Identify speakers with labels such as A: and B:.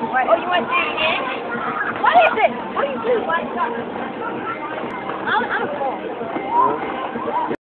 A: Oh, you want to do it again? What is it? What are you doing? I'm cool.